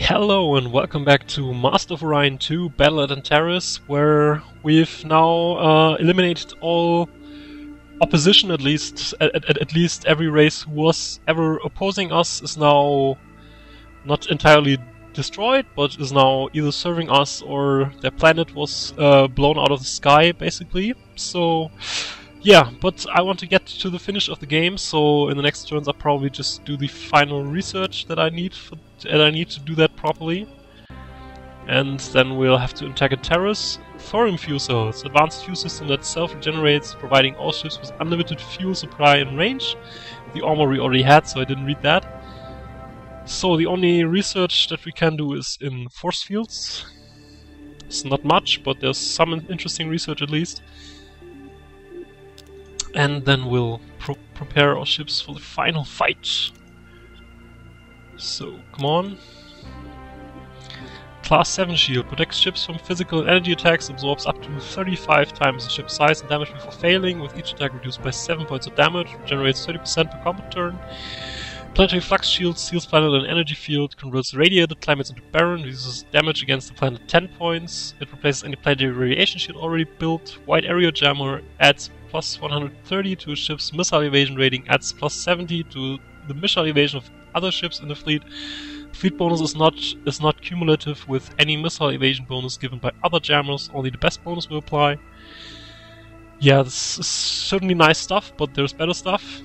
Hello and welcome back to Master of Orion 2 Battle at Antares, where we've now eliminated all opposition. At least every race who was ever opposing us is now not entirely destroyed, but is now either serving us or their planet was blown out of the sky, basically. So yeah, but I want to get to the finish of the game, so in the next turns I'll probably just do the final research that I need to do that properly. And then we'll have to attack Antares. Thorium fuel cells, advanced fuel system that self-regenerates, providing all ships with unlimited fuel supply and range. The armor we already had, so I didn't read that. So the only research that we can do is in force fields. It's not much, but there's some interesting research at least. And then we'll prepare our ships for the final fight. So, come on. Class 7 shield protects ships from physical and energy attacks, absorbs up to 35 times the ship's size and damage before failing, with each attack reduced by 7 points of damage, generates 30% per combat turn. Planetary flux shield seals planet an energy field, converts radiated climates into barren, reduces damage against the planet 10 points. It replaces any planetary radiation shield already built. Wide area jammer adds plus 130 to a ship's missile evasion rating, adds plus 70 to the missile evasion of other ships in the fleet. Fleet bonus is not cumulative with any missile evasion bonus given by other jammers, only the best bonus will apply. Yeah, this is certainly nice stuff, but there's better stuff.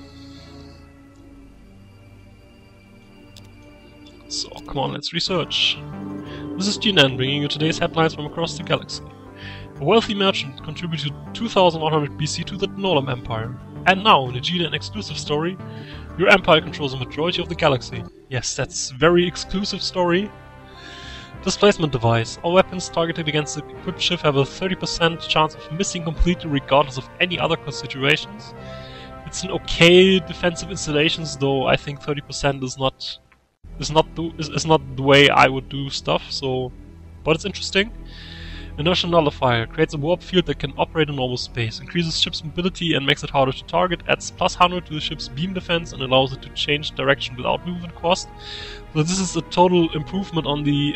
So, come on, let's research. This is GNN, bringing you today's headlines from across the galaxy. A wealthy merchant contributed 2100 BC to the Nolam Empire. And now, in a GNN exclusive story, your empire controls a majority of the galaxy. Yes, that's a very exclusive story. Displacement device. All weapons targeted against the equipped ship have a 30% chance of missing completely regardless of any other considerations. It's an okay defensive installations, though I think 30% is not the way I would do stuff, so... but it's interesting. Inertial nullifier creates a warp field that can operate in normal space, increases ship's mobility and makes it harder to target, adds plus 100 to the ship's beam defense and allows it to change direction without movement cost. So this is a total improvement on the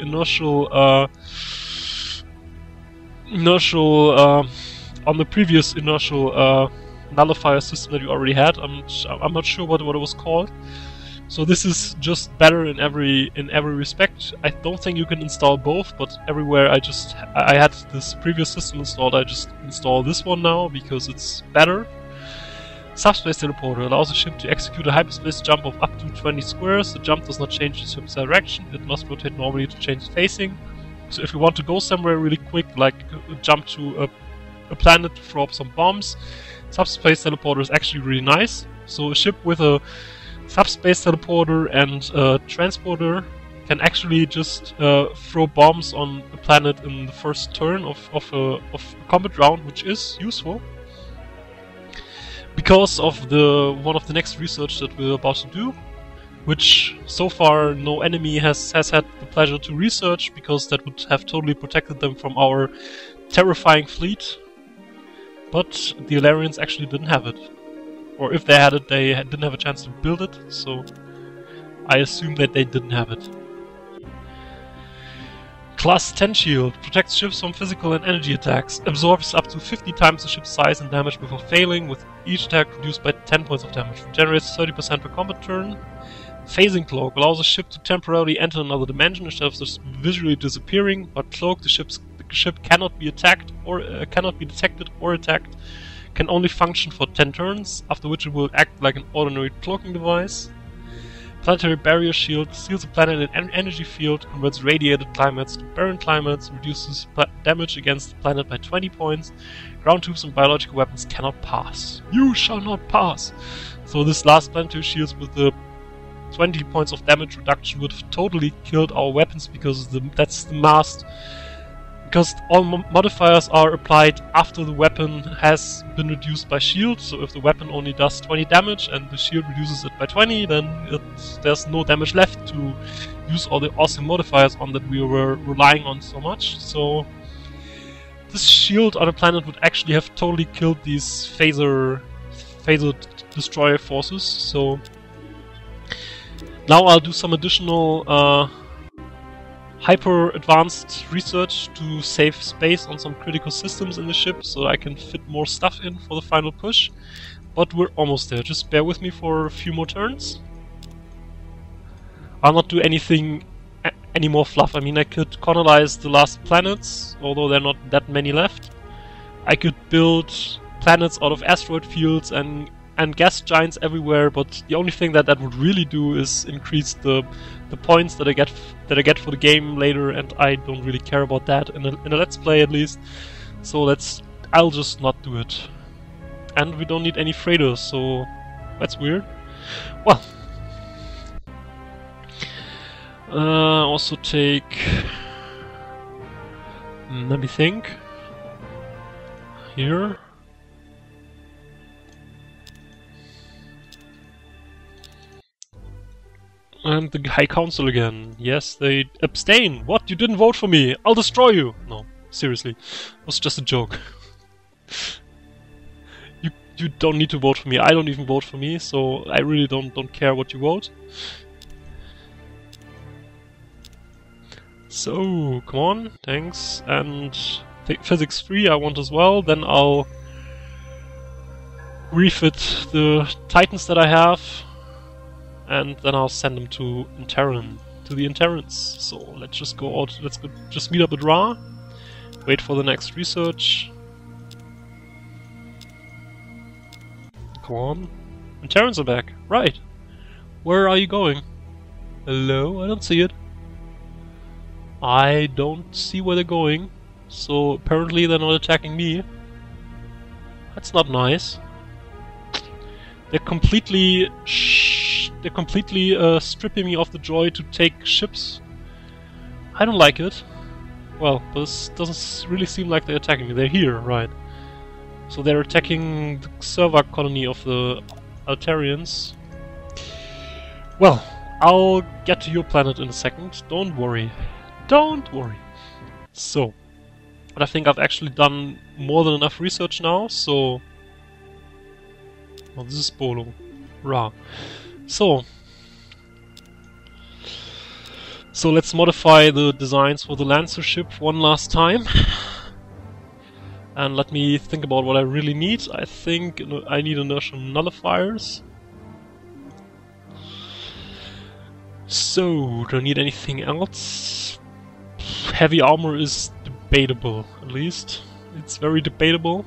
on the previous inertial nullifier system that you already had. I'm not sure what it was called. So this is just better in every respect. I don't think you can install both, but everywhere I had this previous system installed, I just install this one now because it's better. Subspace teleporter allows a ship to execute a hyperspace jump of up to 20 squares. The jump does not change the ship's direction, it must rotate normally to change facing. So if you want to go somewhere really quick, like jump to a planet to throw up some bombs, subspace teleporter is actually really nice. So a ship with a subspace teleporter and transporter can actually just throw bombs on a planet in the first turn of a combat round, which is useful. Because of one of the next research that we're about to do, which so far no enemy has had the pleasure to research, because that would have totally protected them from our terrifying fleet. But the Alarians actually didn't have it. Or if they had it, they didn't have a chance to build it, so I assume that they didn't have it. Class 10 shield protects ships from physical and energy attacks, absorbs up to 50 times the ship's size and damage before failing, with each attack reduced by 10 points of damage, generates 30% per combat turn. Phasing cloak allows a ship to temporarily enter another dimension instead of just visually disappearing, but cloak the ship cannot be attacked or cannot be detected or attacked. Can only function for 10 turns, after which it will act like an ordinary cloaking device. Planetary barrier shield seals a planet in an energy field, converts radiated climates to barren climates, reduces damage against the planet by 20 points. Ground troops and biological weapons cannot pass. You shall not pass! So this last planetary shield with the 20 points of damage reduction would have totally killed our weapons, because that's the mast. Because all modifiers are applied after the weapon has been reduced by shield, so if the weapon only does 20 damage and the shield reduces it by 20, then there's no damage left to use all the awesome modifiers on that we were relying on so much. So this shield on a planet would actually have totally killed these phaser destroyer forces. So now I'll do some additional hyper advanced research to save space on some critical systems in the ship so I can fit more stuff in for the final push. But we're almost there. Just bear with me for a few more turns. I'll not do anything any more fluff. I mean, I could colonize the last planets, although there are not that many left. I could build planets out of asteroid fields and gas giants everywhere, but the only thing that would really do is increase the points that I get for the game later, and I don't really care about that in a Let's Play at least. So I'll just not do it. And we don't need any freighters, so that's weird. Well, also take. Let me think. Here. And the High Council again. Yes, they abstain. What? You didn't vote for me? I'll destroy you. No, seriously, it was just a joke. You don't need to vote for me. I don't even vote for me, so I really don't care what you vote. So come on, thanks. And Physics 3 I want as well. Then I'll refit the Titans that I have, and then I'll send them to the Interrans. So let's just go out. Let's just meet up at Ra. Wait for the next research. Come on. Interrans are back. Right. Where are you going? Hello? I don't see it. I don't see where they're going. So apparently they're not attacking me. That's not nice. They're completely stripping me of the joy to take ships. I don't like it. Well, but this doesn't really seem like they're attacking me. They're here, right? So they're attacking the server colony of the Altarians. Well, I'll get to your planet in a second. Don't worry. Don't worry. So, but I think I've actually done more than enough research now, so... Oh, this is Bolo. Ra. So let's modify the designs for the Lancer ship one last time. And let me think about what I really need. I think I need inertial nullifiers. So, do I need anything else? Heavy armor is debatable, at least. It's very debatable.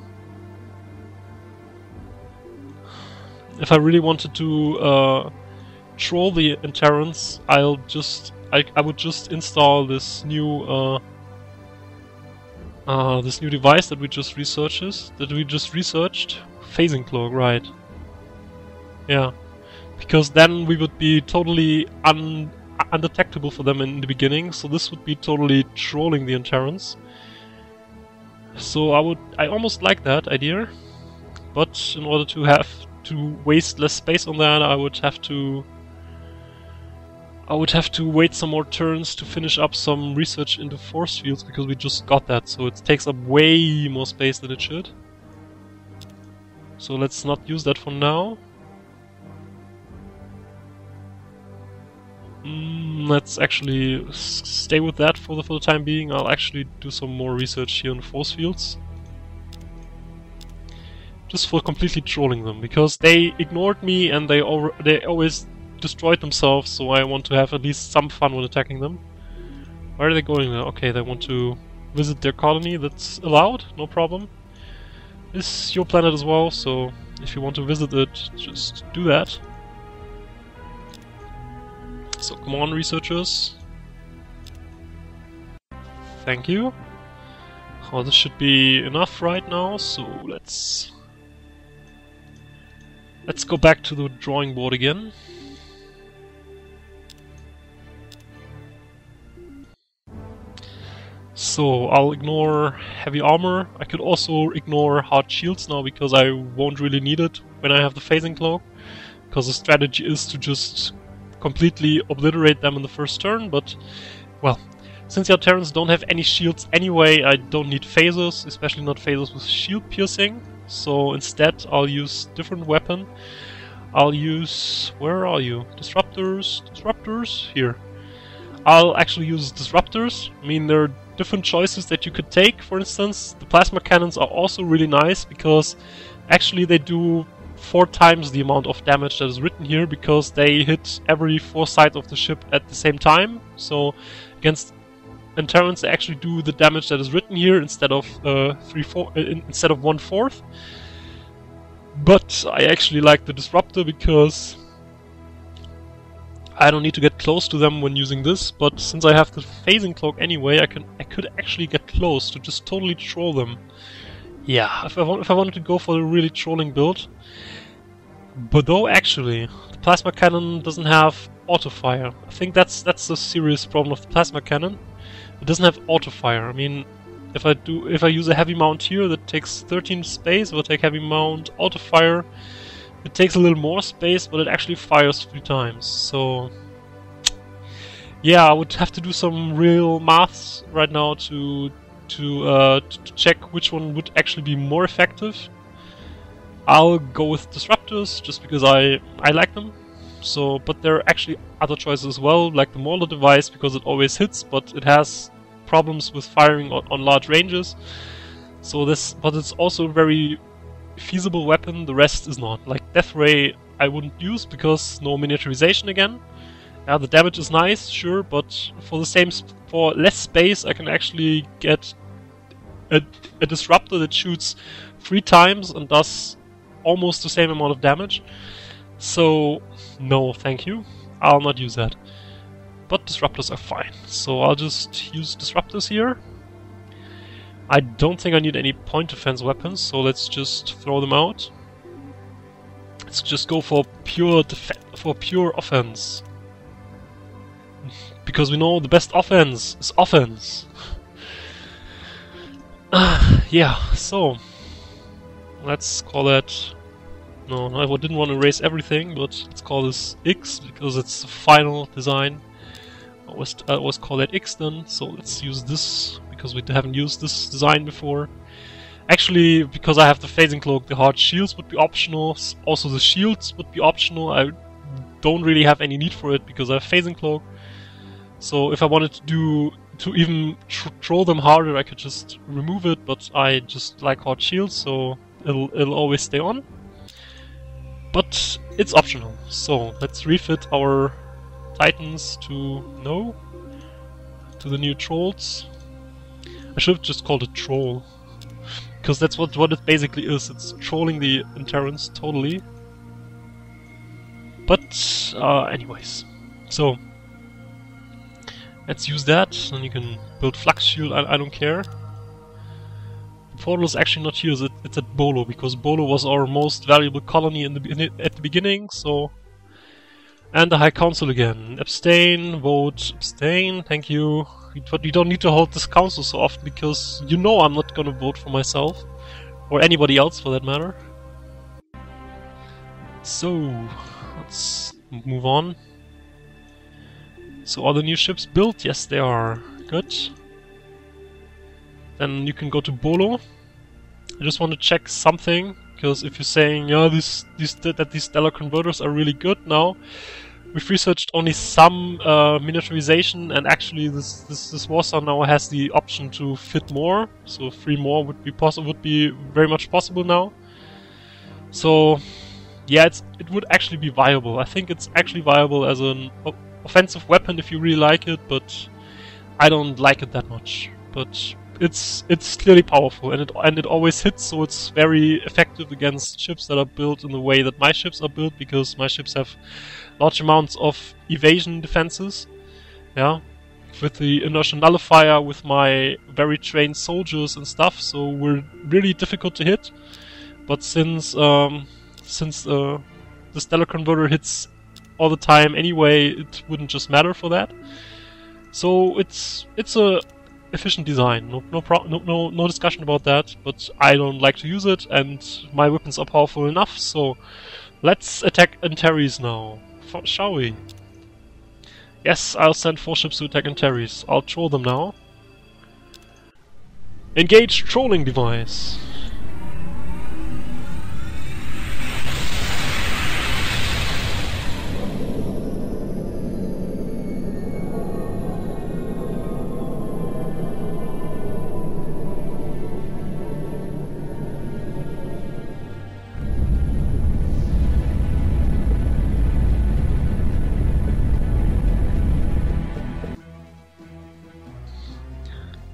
If I really wanted to troll the Interrans, I would just install this new device that we just researched. Phasing cloak, right? Yeah, because then we would be totally undetectable for them in the beginning. So this would be totally trolling the Interrans. So I almost like that idea, but in order to waste less space on that, I would have to wait some more turns to finish up some research into force fields, because we just got that, so it takes up way more space than it should. So let's not use that for now. Let's actually stay with that for the time being. I'll actually do some more research here in force fields. Just for completely trolling them, because they ignored me and they always destroyed themselves, so I want to have at least some fun when attacking them. Where are they going now? Okay, they want to visit their colony. That's allowed, no problem. This is your planet as well, so if you want to visit it, just do that. So come on, researchers. Thank you. Oh, this should be enough right now, so let's go back to the drawing board again. So I'll ignore heavy armor. I could also ignore hard shields now, because I won't really need it when I have the phasing cloak, because the strategy is to just completely obliterate them in the first turn. But, well, since the Alterans don't have any shields anyway, I don't need phasers, especially not phasers with shield piercing. So instead I'll use different weapon. I'll use... where are you? Disruptors? Here. I'll actually use disruptors. I mean, there are different choices that you could take. For instance, the plasma cannons are also really nice because actually they do 4 times the amount of damage that is written here because they hit every 4 sides of the ship at the same time. So against Interrans they actually do the damage that is written here instead of instead of 1/4. But I actually like the disruptor because I don't need to get close to them when using this, but since I have the phasing cloak anyway, I could actually get close to just totally troll them. Yeah, if I wanted to go for a really trolling build. But though actually, the plasma cannon doesn't have auto fire. I think that's the serious problem of the plasma cannon. It doesn't have auto fire. I mean, if I use a heavy mount here that takes 13 space, or take heavy mount auto fire, it takes a little more space, but it actually fires 3 times. So yeah, I would have to do some real maths right now to check which one would actually be more effective. I'll go with disruptors just because I like them. So, but there are actually other choices as well, like the Mauler device because it always hits, but it has problems with firing on large ranges. So but it's also a very feasible weapon. The rest is not. Like Death Ray, I wouldn't use because no miniaturization again. Yeah, the damage is nice, sure, but for less space, I can actually get a disruptor that shoots 3 times and does almost the same amount of damage. So no, thank you. I'll not use that. But disruptors are fine. So I'll just use disruptors here. I don't think I need any point defense weapons, so let's just throw them out. Let's just go for pure offense. Because we know the best offense is offense. Yeah, so let's call that. No, I didn't want to erase everything, but let's call this X because it's the final design. I always call that X then, so let's use this because we haven't used this design before. Actually, because I have the phasing cloak, the hard shields would be optional. Also the shields would be optional. I don't really have any need for it because I have phasing cloak. So if I wanted to even troll them harder, I could just remove it, but I just like hard shields, so it'll always stay on. But it's optional. So let's refit our Titans to the new trolls. I should have just called it troll, because that's what it basically is. It's trolling the Interrans totally. But anyways, so let's use that. Then you can build Flux Shield. I don't care. The portal is actually not here. It's at Bolo because Bolo was our most valuable colony at the beginning. So. And the High Council again. Abstain, vote, abstain, thank you. But you don't need to hold this council so often because you know I'm not gonna vote for myself. Or anybody else for that matter. So, let's move on. So are the new ships built? Yes, they are. Good. Then you can go to Bolo. I just want to check something. Because if you're saying, yeah, these stellar converters are really good now, we've researched only some miniaturization, and actually this Warsaw now has the option to fit more, so 3 more would be very much possible now. So yeah, it would actually be viable. I think it's actually viable as an offensive weapon if you really like it, but I don't like it that much. But it's clearly powerful, and it always hits, so it's very effective against ships that are built in the way that my ships are built, because my ships have large amounts of evasion defenses. Yeah, with the inertial nullifier, with my very trained soldiers and stuff, so we're really difficult to hit. But since the stellar converter hits all the time anyway, it wouldn't just matter for that. So it's a efficient design, no discussion about that, but I don't like to use it, and my weapons are powerful enough, so let's attack Antares now, shall we? Yes, I'll send 4 ships to attack Antares. I'll troll them now. Engage trolling device.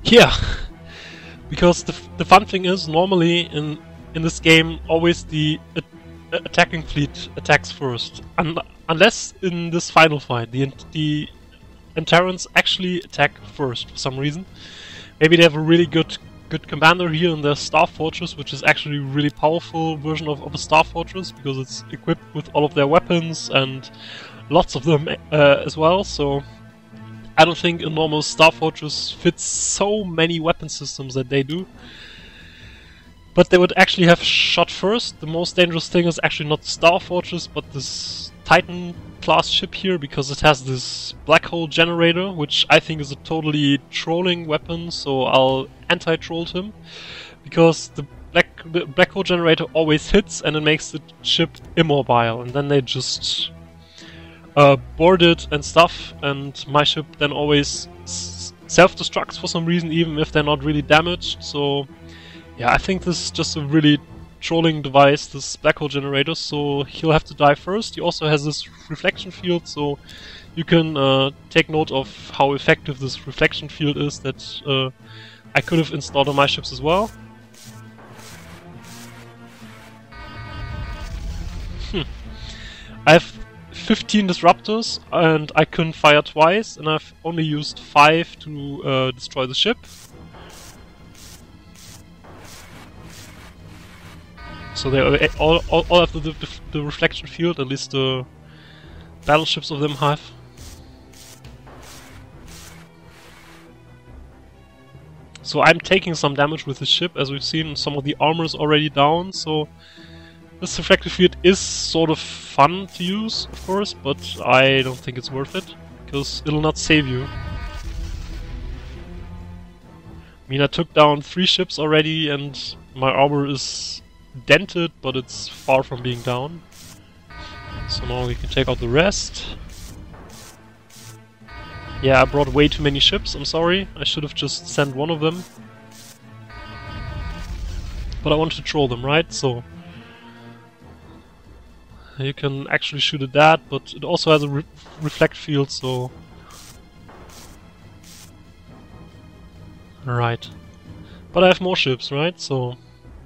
Yeah, because the fun thing is, normally in this game, always the attacking fleet attacks first. Unless in this final fight, the Antarans actually attack first for some reason. Maybe they have a really good commander here in their Star Fortress, which is actually a really powerful version of a Star Fortress, because it's equipped with all of their weapons and lots of them as well, so I don't think a normal Star Fortress fits so many weapon systems that they do. But they would actually have shot first. The most dangerous thing is actually not the Star Fortress, but this Titan class ship here, because it has this black hole generator, which I think is a totally trolling weapon, so I'll anti-troll him. Because the black hole generator always hits and it makes the ship immobile, and then they just board it and stuff, and my ship then always self-destructs for some reason, even if they're not really damaged. So yeah, I think this is just a really trolling device, this black hole generator, so he'll have to die first. He also has this reflection field, so you can take note of how effective this reflection field is that I could have installed on my ships as well. I have 15 disruptors and I couldn't fire twice, and I've only used 5 to destroy the ship. So they all have the reflection field, at least the battleships of them have. So I'm taking some damage with the ship, as we've seen. Some of the armor is already down, so this reflective field is sort of fun to use, of course, but I don't think it's worth it, because it'll not save you. I mean, I took down 3 ships already, and my armor is dented, but it's far from being down. So now we can take out the rest. Yeah, I brought way too many ships, I'm sorry. I should have just sent one of them. But I want to troll them, right? So you can actually shoot at that, but it also has a reflect field, so... Right. But I have more ships, right? So...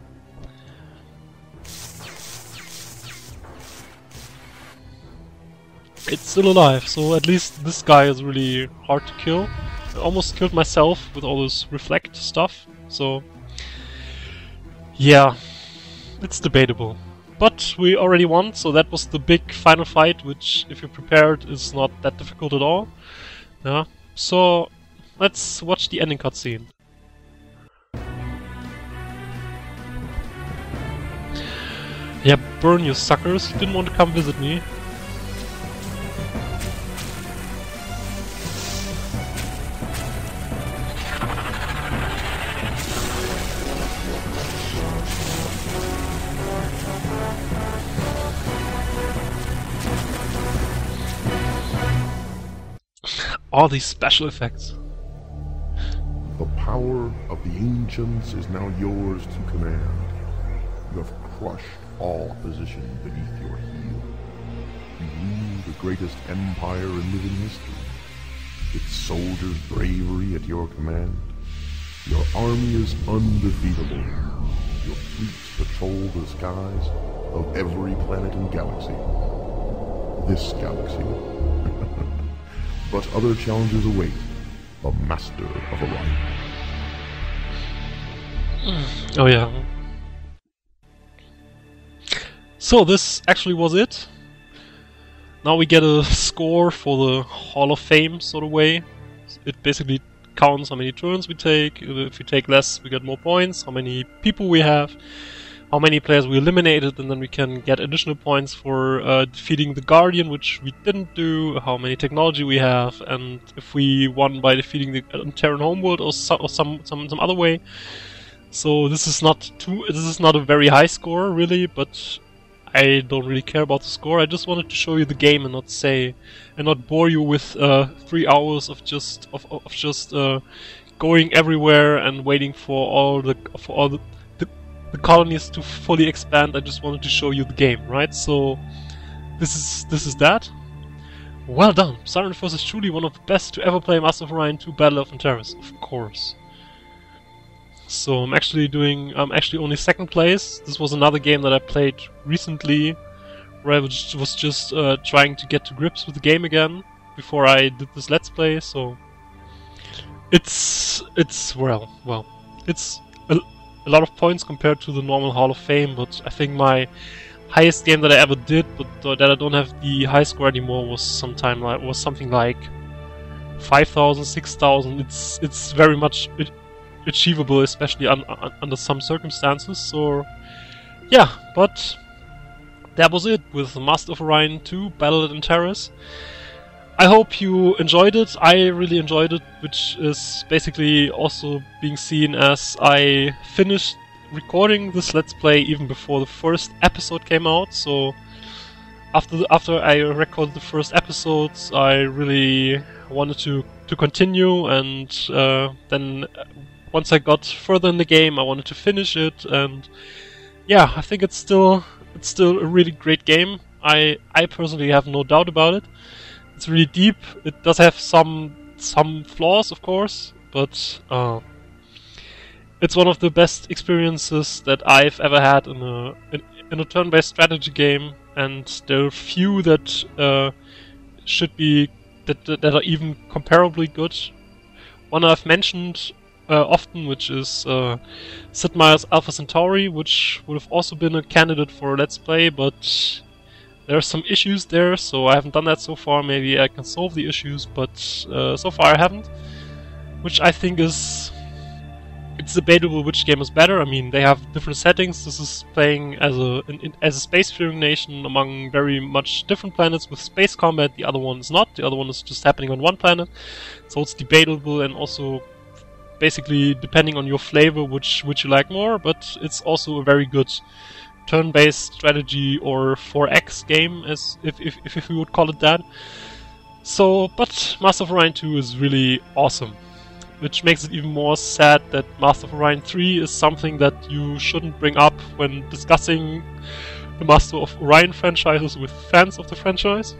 It's still alive, so at least this guy is really hard to kill. I almost killed myself with all this reflect stuff, so... Yeah, it's debatable. But we already won, so that was the big final fight, which, if you're prepared, is not that difficult at all. Yeah, so let's watch the ending cutscene. Yeah, burn you suckers, you didn't want to come visit me. All these special effects. The power of the ancients is now yours to command. You have crushed all opposition beneath your heel. You rule the greatest empire in living history. Its soldiers' bravery at your command. Your army is undefeatable. Your fleets patrol the skies of every planet and galaxy. This galaxy. But other challenges await the Master of Orion. Oh yeah. So this actually was it. Now we get a score for the Hall of Fame sort of way. It basically counts how many turns we take. If we take less, we get more points. How many people we have. How many players we eliminated, and then we can get additional points for defeating the Guardian, which we didn't do, how many technology we have, and if we won by defeating the Terran homeworld or some other way. So this is not a very high score really, but I don't really care about the score. I just wanted to show you the game and not bore you with 3 hours of just going everywhere and waiting for all the colonies to fully expand. I just wanted to show you the game, right? So this is that. Well done. Siren Force is truly one of the best to ever play Master of Orion 2 Battle of Antares, of course. So I'm actually only second place. This was another game that I played recently, where I was just trying to get to grips with the game again before I did this Let's Play. So it's a lot of points compared to the normal Hall of Fame, but I think my highest game that I ever did, but that I don't have the high score anymore, was something like 5,000, 6,000. It's very much achievable, especially under some circumstances. So yeah, but that was it with Master of Orion 2: Battle at Antares. I hope you enjoyed it. I really enjoyed it, which is basically also being seen as I finished recording this Let's Play even before the first episode came out. So after I recorded the first episodes, I really wanted to continue, and then once I got further in the game, I wanted to finish it. And yeah, I think it's still a really great game. I personally have no doubt about it. It's really deep. It does have some flaws, of course, but it's one of the best experiences that I've ever had in a turn-based strategy game, and there are few that should be that are even comparably good. One I've mentioned often, which is Sid Meier's Alpha Centauri, which would have also been a candidate for a Let's Play, but there are some issues there, so I haven't done that so far. Maybe I can solve the issues, but so far I haven't. Which I think it's debatable which game is better. I mean, they have different settings. This is playing as a space-faring nation among very much different planets with space combat. The other one is not. The other one is just happening on one planet. So it's debatable, and also basically depending on your flavor which you like more, but it's also a very good turn-based strategy or 4X game, as if we would call it that. So, but Master of Orion 2 is really awesome, which makes it even more sad that Master of Orion 3 is something that you shouldn't bring up when discussing the Master of Orion franchises with fans of the franchise,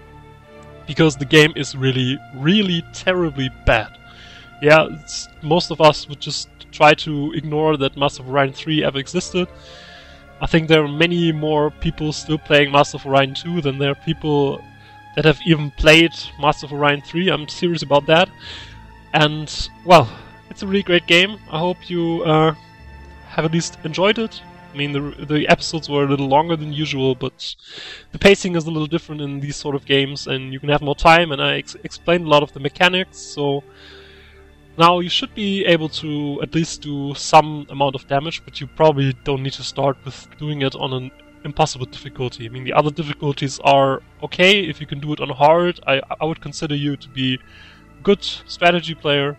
because the game is really, really terribly bad. Yeah, most of us would just try to ignore that Master of Orion 3 ever existed. I think there are many more people still playing Master of Orion 2 than there are people that have even played Master of Orion 3. I'm serious about that. And, well, it's a really great game. I hope you have at least enjoyed it. I mean, the episodes were a little longer than usual, but the pacing is a little different in these sort of games, and you can have more time, and I explained a lot of the mechanics, so now you should be able to at least do some amount of damage, but you probably don't need to start with doing it on an impossible difficulty. I mean, the other difficulties are okay. If you can do it on hard, I would consider you to be a good strategy player.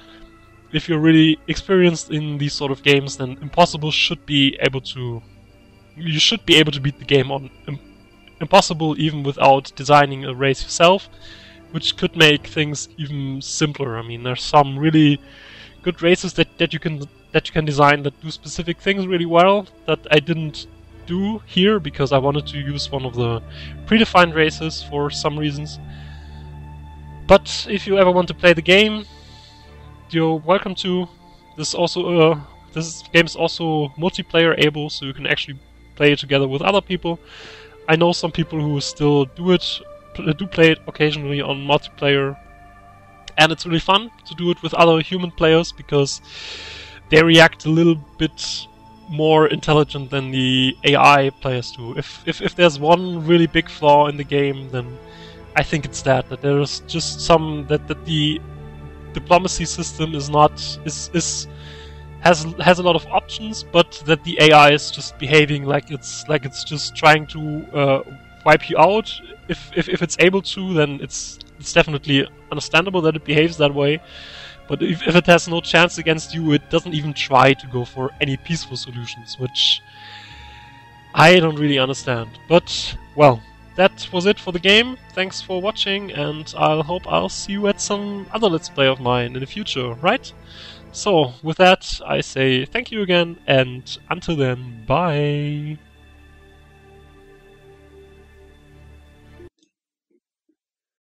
If you're really experienced in these sort of games, then impossible should be able to... You should be able to beat the game on impossible even without designing a race yourself, which could make things even simpler. I mean, there's some really good races that you can design that do specific things really well that I didn't do here because I wanted to use one of the predefined races for some reasons. But if you ever want to play the game, you're welcome to. This game is also multiplayer able, so you can actually play it together with other people. I know some people who still do play it occasionally on multiplayer, and it's really fun to do it with other human players because they react a little bit more intelligent than the AI players do. If there's one really big flaw in the game, then I think it's that there's just some that the diplomacy system has a lot of options, but that the AI is just behaving like it's just trying to wipe you out. If it's able to, then it's definitely understandable that it behaves that way. But if it has no chance against you, it doesn't even try to go for any peaceful solutions, which I don't really understand. But, well, that was it for the game. Thanks for watching, and I hope I'll see you at some other Let's Play of mine in the future, right? So, with that, I say thank you again, and until then, bye!